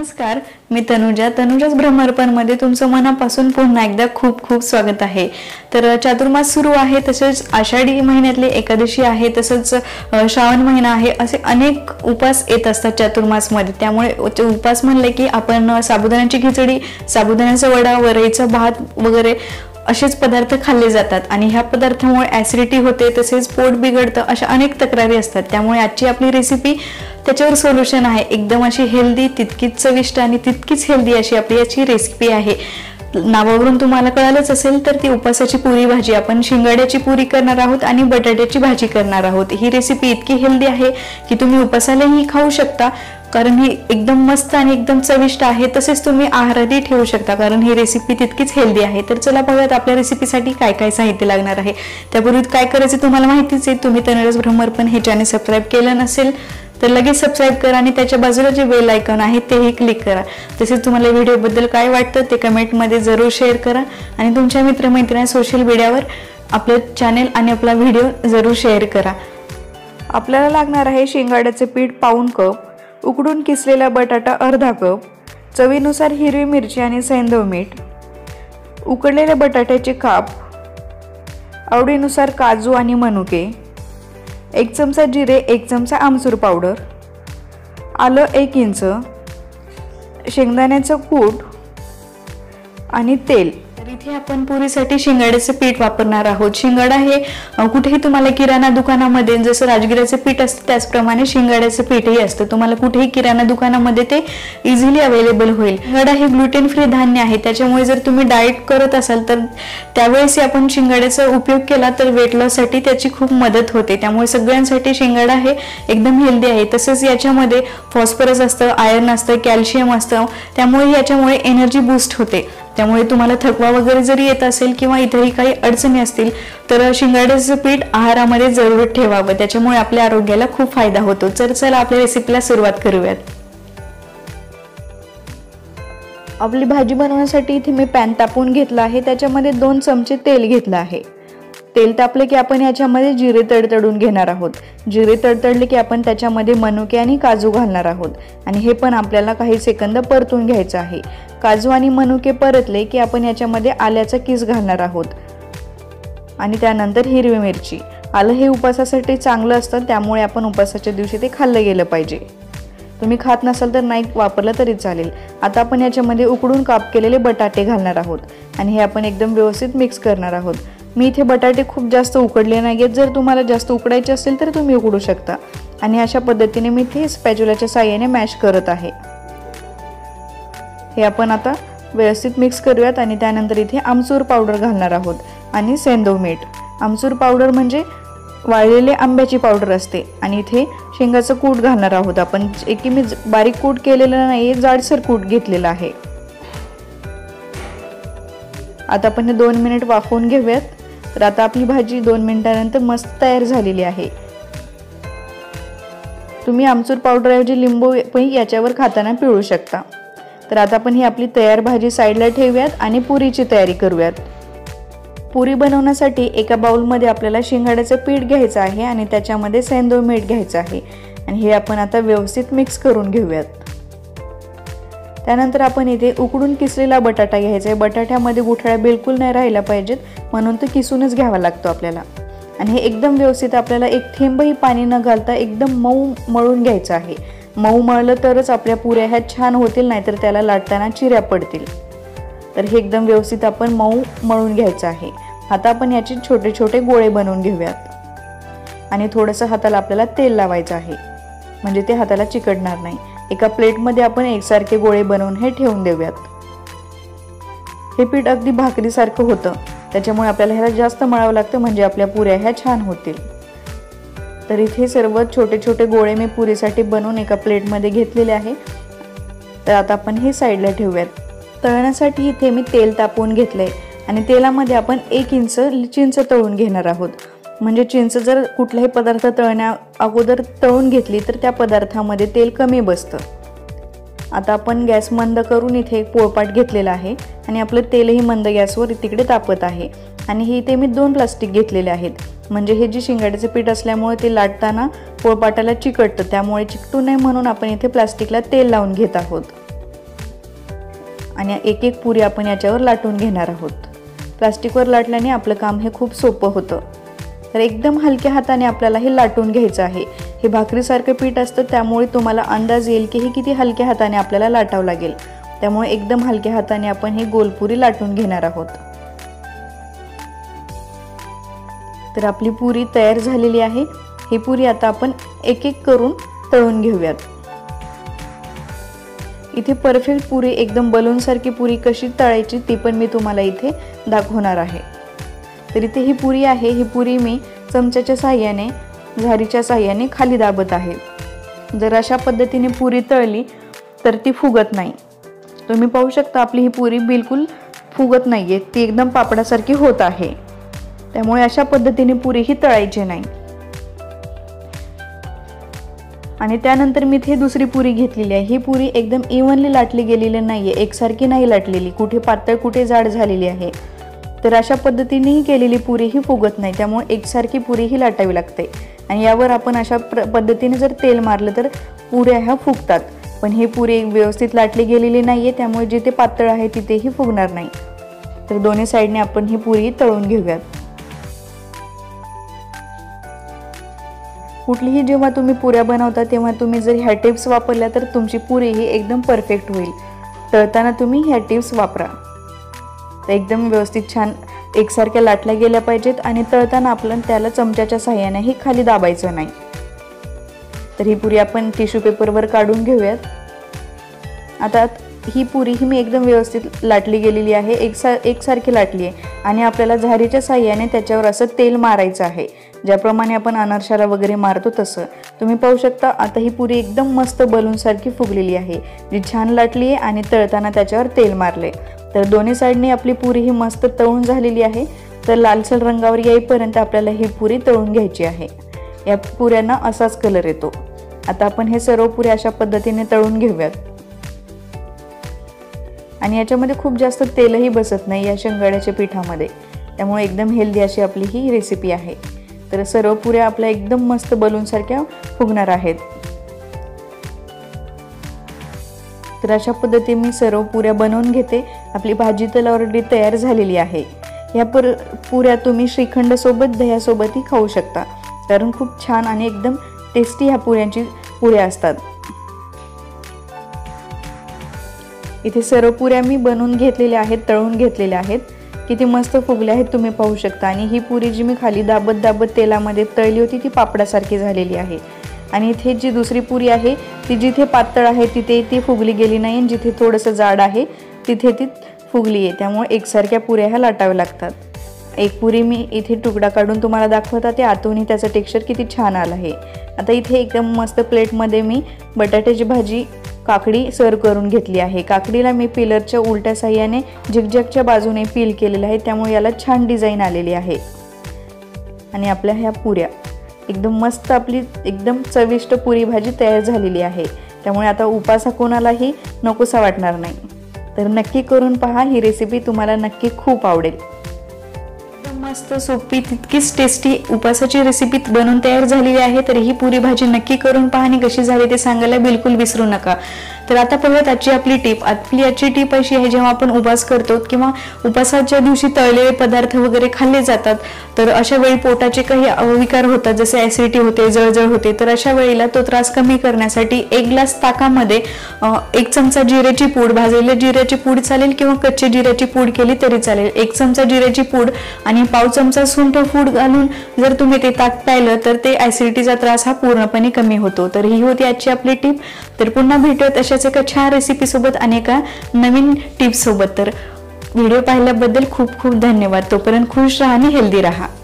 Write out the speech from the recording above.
नमस्कार, मी तनुजाच ब्रह्मार्पणमध्ये तुमचं मनापासून पुन्हा एकदा खूप खूप स्वागत आहे। तर चातुर्मास सुरू आहे, तसेच आषाढी महिन्यातली एकादशी आहे, तसंच श्रावण महिना आहे। असे अनेक उपास येत असतात चातुर्मास मध्ये। त्यामुळे उपास म्हणले की आपण साबुदाण्याची खिचडी, साबुदाण्याचा वडा, वरईचा भात वगैरे असेच पदार्थ खाल्ले जातात आणि ह्या पदार्थामुळे ॲसिडिटी होते, तसेच पोट बिघडतं, अशा अनेक तक्रारी असतात। त्यामुळे आजची आपली रेसिपी त्याच्यावर सोल्युशन आहे। एकदम अशी हेल्दी, तितकीच चविष्ट आणि तितकीच हेल्दी अशी आपली याची रेसिपी आहे। नावावरून तुम्हाला कळालंच असेल तर ती उपासाची पुरी भाजी, आपण शिंगाड्याची पुरी करणार आहोत आणि बटाट्याची भाजी करणार आहोत। ही रेसिपी इतकी हेल्दी आहे की तुम्ही उपासालाही खाऊ शकता, कारण ही एकदम मस्त आणि एकदम चविष्ट आहे। तसेच तुम्ही आहारातही ठेवू शकता, कारण ही रेसिपी तितकीच हेल्दी आहे। तर चला बघूयात आपल्या रेसिपीसाठी काय काय साहित्य लागणार आहे। त्यापूर्वी काय करायचे तुम्हाला माहितीच आहे। तुम्ही तनुजाच ब्रह्मार्पण हे चॅनल सबस्क्राइब केलं नसेल तर लगेच सबस्क्राइब करा आणि त्याच्या बाजूला जे बेल आयकॉन आहे तेही क्लिक करा। तसेच तुम्हाला व्हिडिओबद्दल काय वाटतं ते कमेंटमध्ये जरूर शेअर करा आणि तुमच्या मित्रमैत्रिणी सोशल मीडियावर आपलं चॅनल आणि आपला व्हिडिओ जरूर शेअर करा। आपल्याला लागणार आहे शिंगाड्याचे पीठ पाऊण कप, उकडून किसलेला बटाटा अर्धा कप, चवीनुसार हिरवी मिरची आणि सैंधव मीठ, उकडलेल्या बटाट्याचे काप, आवडीनुसार काजू आणि मनुके, 1 चमचा जिरे, 1 चमचा आमचूर पावडर, आलं 1 इंच, शेंगदाण्याचं कूट आणि तेल। तर इथे आपण पुरीसाठी शिंगाड्याचे पीठ वापरणार आहोत। शिंगाडा हे कुठेही तुम्हाला किराणा दुकानामध्ये जसं राजगिराचे पीठ असतं त्याचप्रमाणे शिंगाड्याचं पीठही असतं। तुम्हाला कुठेही किराणा दुकानामध्ये ते इझिली अवेलेबल होईल। शिंगाडा हे ग्लुटेन फ्री धान्य आहे, त्याच्यामुळे जर तुम्ही डाएट करत असाल तर त्यावेळेस आपण शिंगाड्याचा उपयोग केला तर वेट लॉस साठी त्याची खूप मदत होते। त्यामुळे सगळ्यांसाठी शिंगाडा हे एकदम हेल्दी आहे। तसंच याच्यामध्ये फॉस्फरस असतं, आयर्न असतं, कॅल्शियम असतं, त्यामुळे याच्यामुळे एनर्जी बूस्ट होते। त्यामुळे तुम्हाला थकवा वगैरे जरी येत असेल किंवा इतरही काही अडचणी असतील तर शिंगाड्याचं पीठ आहारामध्ये जरूर ठेवावं, त्याच्यामुळे आपल्या आरोग्याला खूप फायदा होतो। तर चला आपल्या रेसिपीला सुरुवात करूयात। आपली भाजी बनवण्यासाठी इथे मी पॅन तापवून घेतला आहे, त्याच्यामध्ये 2 चमचे तेल घेतलं आहे। तेल तापले की आपण याच्यामध्ये जिरे तडतडून घेणार आहोत। जिरे तडतडले की आपण त्याच्यामध्ये मनुके आणि काजू घालणार आहोत आणि हे पण आपल्याला काही सेकंद परतून घ्यायचं आहे। काजू आणि मनुके परतले की आपण याच्यामध्ये आल्याचा किस घालणार आहोत आणि त्यानंतर हिरवी मिरची। आलं हे उपासासाठी चांगलं असतं, त्यामुळे आपण उपासाच्या दिवशी ते खाल्लं गेलं पाहिजे। तुम्ही खात नसाल तर नाही वापरलं तरी चालेल। आता आपण याच्यामध्ये उकडून काप केलेले बटाटे घालणार आहोत आणि हे आपण एकदम व्यवस्थित मिक्स करणार आहोत। मी इथे बटाटे खूप जास्त उकडले नाहीयेत, जर तुम्हाला जास्त उकडायचे असेल तर तुम्ही उकडू शकता आणि अशा पद्धतीने मी इथे स्पॅच्युलाच्या साहाय्याने मॅश करत आहे। हे आपण आता व्यवस्थित मिक्स करूयात आणि त्यानंतर इथे आमचूर पावडर घालणार आहोत आणि सैंधव मीठ। आमचूर पावडर म्हणजे वाळलेले आंब्याची पावडर असते आणि इथे शेंगाचं कूट घालणार आहोत आपण, की मी बारीक कूट केलेलं नाहीये, जाडसर कूट घेतलेला आहे। आता आपण हे 2 मिनिट वाफवून घेऊयात। तर आता आपली भाजी 2 मिनिटांनंतर मस्त तयार झालेली आहे। तुम्ही आमचूर पावडर ऐवजी लिंबू याच्यावर खाताना पिळू शकता। तर आता आपण ही आपली तयार भाजी साईडला ठेवूयात आणि पुरीची तयारी करूयात। पुरी बनवण्यासाठी एका बाउलमध्ये आपल्याला शिंगाड्याचं पीठ घ्यायचं आहे आणि त्याच्यामध्ये सैंधव मीठ घ्यायचं आहे आणि हे आपण आता व्यवस्थित मिक्स करून घेऊयात। त्यानंतर आपण इथे उकडून किसलेला बटाटा घ्यायचा आहे। बटाट्यामध्ये गुठळ्या बिलकुल नाही राहिल्या पाहिजेत, म्हणून तो किसूनच घ्यावा लागतो आपल्याला आणि हे एकदम व्यवस्थित आपल्याला एक थेंबही पाणी न घालता एकदम मऊ मळून घ्यायचं आहे। मऊ मळलं तरच आपल्या पुऱ्या ह्या छान होतील, नाहीतर त्याला लाटताना चिऱ्या पडतील। तर हे एकदम व्यवस्थित आपण मऊ मळून घ्यायचं आहे। आता आपण याचे छोटे छोटे गोळे बनवून घेऊयात आणि थोडंसं हाताला आपल्याला तेल लावायचं आहे, म्हणजे ते हाताला चिकटणार नाही। एका प्लेटमध्ये आपण एकसारखे गोळे बनवून हे ठेवून देऊयात। हे पीठ अगदी भाकरीसारखं होतं, त्याच्यामुळे आपल्याला ह्याला जास्त मळावं लागतं, म्हणजे आपल्या पुऱ्या ह्या छान होतील। तर इथे सर्व छोटे छोटे गोळे मी पुरीसाठी बनवून एका प्लेटमध्ये घेतलेले आहे। तर आता आपण हे साईडला ठेवूयात। तळण्यासाठी इथे मी तेल तापवून घेतलंय आणि तेलामध्ये आपण 1 इंच चिंच तळून घेणार आहोत। म्हणजे चिंच जर कुठलाही पदार्थ तळण्या अगोदर तळून घेतली तर त्या पदार्थामध्ये तेल कमी बसतं। आता आपण गॅस मंद करून इथे एक पोळपाट घेतलेला आहे आणि आपलं तेलही मंद गॅसवर तिकडे तापत आहे आणि हे इथे मी 2 प्लास्टिक घेतलेले आहेत, म्हणजे हे जे शिंगाड्याचे पीठ असल्यामुळे ते लाटताना पोळपाटाला चिकटतं, त्यामुळे चिकटू नये म्हणून आपण इथे प्लास्टिकला तेल लावून घेत आहोत। आणि एक एक पुरी आपण याच्यावर लाटून घेणार आहोत. प्लास्टिकवर लाटल्याने आपलं काम हे खूप सोपं होतं. तर एकदम हलक्या हाताने आपल्याला हे लाटून घ्यायचं आहे. हे भाकरीसारखं पीठ असतं, त्यामुळे तुम्हाला अंदाज येईल की हे किती हलक्या हाताने आपल्याला लाटावं लागेल. त्यामुळे एकदम हलक्या हाताने आपण हे गोलपुरी लाटून घेणार आहोत. तर आपली पुरी तयार झालेली आहे. ही पुरी आता आपण एक एक करून तळून घेऊयात. इथे परफेक्ट पुरी, एकदम बलूनसारखी पुरी कशी तळायची ती पण मी तुम्हाला इथे दाखवणार आहे. तर इथे ही पुरी आहे. ही पुरी मी चमच्याच्या साहाय्याने, झारीच्या साहाय्याने खाली दाबत आहे. जर अशा पद्धतीने पुरी तळली तर ती फुगत नाही. तुम्ही पाहू शकता आपली ही पुरी बिलकुल फुगत नाहीये, ती एकदम पापडासारखी होत आहे. त्यामुळे अशा पद्धतीने पुरी ही तळायची नाही. आणि त्यानंतर मी इथे दुसरी पुरी घेतलेली आहे. ही पुरी एकदम इव्हनली लाटली गेलेली नाहीये, एकसारखी नाही लाटलेली, कुठे पातळ कुठे जाड झालेली आहे. तर अशा पद्धतीने ही केलेली पुरी ही फुगत नाही. त्यामुळे एकसारखी पुरी ही लाटावी लागते. आणि यावर आपण अशा पद्धतीने जर तेल मारलं तर पुऱ्या ह्या फुगतात. पण ही पुरी व्यवस्थित लाटली गेलेली नाहीये, त्यामुळे जिथे पातळ आहे तिथेही फुगणार नाही. तर दोन्ही साईडने आपण ही पुरी तळून घेऊयात. कुठलीही जेव्हा तुम्ही पुऱ्या बनवता तेव्हा तुम्ही जर ह्या टिप्स वापरल्या तर तुमची पुरी ही एकदम परफेक्ट होईल. तळताना तुम्ही ह्या टिप्स वापरा. तर एकदम व्यवस्थित छान एकसारख्या लाटल्या गेल्या पाहिजेत आणि तळताना आपण त्याला चमच्याच्या साहाय्यानेही खाली दाबायचं नाही. तर ही पुरी आपण टिश्यू पेपरवर काढून घेऊयात. आता ही पुरी ही मी एकदम व्यवस्थित लाटली गेलेली आहे, एकसारखी लाटली आहे. आणि आपल्याला झारीच्या साहाय्याने त्याच्यावर असं तेल मारायचं आहे, ज्याप्रमाणे आपण अनारशाला वगैरे मारतो तसं. तुम्ही पाहू शकता आता ही पुरी एकदम मस्त बलूनसारखी फुगलेली आहे, जी छान लाटली आहे आणि तळताना त्याच्यावर तेल मारले. तर दोन्ही साईडने आपली पुरी ही मस्त तळून झालेली आहे. तर लालसर रंगावर येईपर्यंत आपल्याला ही पुरी तळून घ्यायची आहे. या पुऱ्यांना असाच कलर येतो. आता आपण हे सर्व पुऱ्या अशा पद्धतीने तळून घेऊयात. आणि याच्यामध्ये खूप जास्त तेलही बसत नाही या शेंगदाण्याच्या पिठामध्ये, त्यामुळे एकदम हेल्दी अशी आपली ही रेसिपी आहे. तर सर्व पुऱ्या आपल्या एकदम मस्त बलूनसारख्या फुगणार आहेत. तर अशा पद्धतीने मी सर्व पुऱ्या बनवून घेते. आपली भाजी तर ऑलरेडी तयार झालेली आहे. या पुऱ्या तुम्ही श्रीखंड सोबत, दह्यासोबतही खाऊ शकता, कारण खूप छान आणि एकदम टेस्टी ह्या पुऱ्या असतात. इथे सर्व पुऱ्या मी बनवून घेतलेल्या आहेत, तळून घेतलेल्या आहेत. किती मस्त फुगल्या आहेत तुम्ही पाहू शकता. आणि ही पुरी जी मी खाली दाबत तेलामध्ये तळली होती ती पापडासारखी झालेली आहे. आणि इथे जी दुसरी पुरी आहे ती जिथे पातळ आहे तिथे ती फुगली गेली नाही, आणि जिथे थोडंसं जाड आहे तिथे ती फुगली आहे. त्यामुळे एकसारख्या पुऱ्या ह्या लाटाव्या लागतात. एक पुरी मी इथे तुकडा काढून तुम्हाला दाखवता, ते आतूनही त्याचं टेक्स्चर किती छान आलं आहे. आता इथे एकदम मस्त प्लेटमध्ये मी बटाट्याची भाजी, काकडी सर्व करून घेतली आहे. काकडीला मी पिलरच्या उलट्या साह्याने झिगझॅगच्या बाजूने पील केलेलं आहे, त्यामुळे याला छान डिझाईन आलेली आहे. आणि आपल्या ह्या पुऱ्या एकदम मस्त, आपली एकदम चविष्ट पुरी भाजी तयार झालेली आहे. त्यामुळे आता उपास कोणालाही नकोसा वाटणार नाही. तर नक्की करून पहा, ही रेसिपी तुम्हाला नक्की खूप आवडेल. मस्त सोपी, तितकीच टेस्टी उपासाची रेसिपी बनवून तयार झालेली आहे. तर ही पुरी भाजी नक्की करून पहा आणि कशी झाली ते सांगायला बिलकुल विसरू नका. तर आता पाहूयात आजची आपली टीप. आपली आजची टीप अशी आहे, जेव्हा आपण उपास करतो किंवा उपासाच्या दिवशी तळलेले पदार्थ वगैरे खाल्ले जातात, तर अशा वेळी पोटाचे काही विकार होतात, जसे ऍसिडिटी होते, जळजळ होते. तर अशा वेळेला तो त्रास कमी करण्यासाठी 1 ग्लास ताकामध्ये 1 चमचा जिऱ्याची पूड, भाजलेल्या जिऱ्याची पूड चालेल किंवा कच्ची जिऱ्याची पूड केली तरी चालेल, 1 चमचा जिऱ्याची पूड आणि पाव चमचा सुंठ पूड घालून जर तुम्ही ते ताक प्यायलं तर ते ऍसिडिटीचा त्रास हा पूर्णपणे कमी होतो. तर ही होती आजची आपली टीप. तर पुन्हा भेटूयात अशाच एका छान रेसिपी सोबत आणि एका नवीन टिप्स सोबत. तर व्हिडिओ पाहिल्याबद्दल खूप खूप धन्यवाद. तोपर्यंत खुश राहा आणि हेल्दी राहा.